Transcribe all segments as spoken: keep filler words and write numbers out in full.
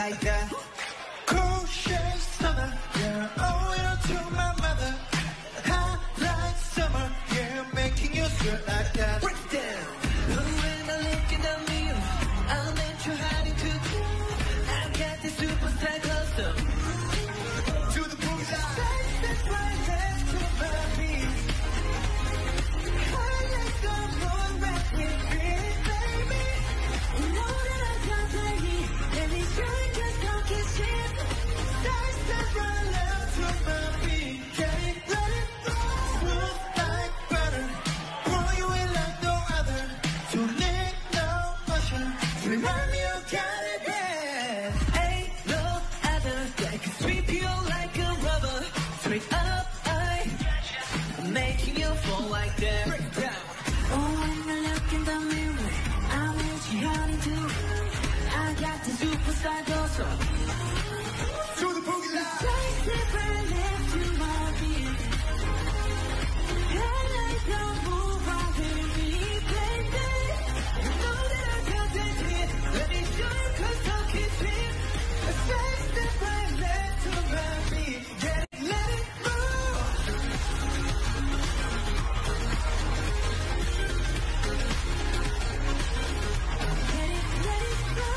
like that. Cool shade summer, yeah, owe it to my mother. Hot like summer, yeah, making you sweat like that. Break it down. When I look in the mirror, I'll let you hide it too. I got the superstar custom. To the boogie line. That's right, left to my beat. I like someone rock with me, baby. You know that I can't play it. Let me show you just don't get shit. That's that right, left to my beat. Get it, let it go. Smooth like butter. Pour you in like no other. Don't need no motion. Remind me you got it bad. Ain't no other that can sweep you like a rubber. Straight up, I'm making you fall like that. Break it down. Oh, when I look in the mirror, I wish you had it too. I got the superstar goes up. To the boogie line. Take it right left to my beat. And I don't move on with me, baby. You know that I got that hit. Let me show you cause I'll keep it. Take it right left to my beat. Get it, let it move. Get it, let it go.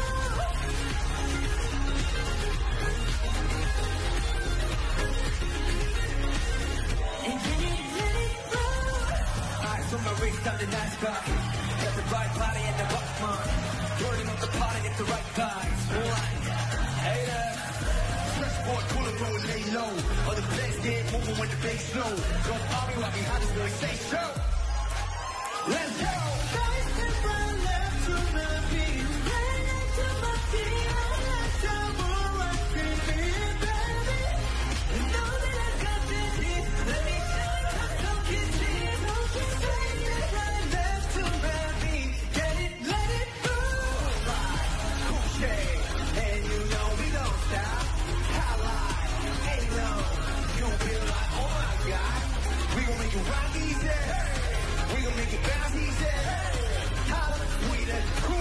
And get it, let it go. Eyes on my wrist, I'm the nice guy. Got the right body and the right mind. Burning up the party at the right times. Alright, hey there. Fresh boy, pull it, roll, lay low. All the place get moving when the bass slow. Don't party right behind us, boy, say so. Let's go. Take it right left to my beat. Right left to my beat. I like someone rock with me, baby. You know that I got that hit. Let me show you cause don't get it. Don't get it. Take it right left to my beat. Get it, let it move. Cool shade, and you know we don't stop. Highlight, ain't low. You gon' feel like, oh my God. We gon' make you rock easy. We gon' make you bounce easy. Holla, we the cool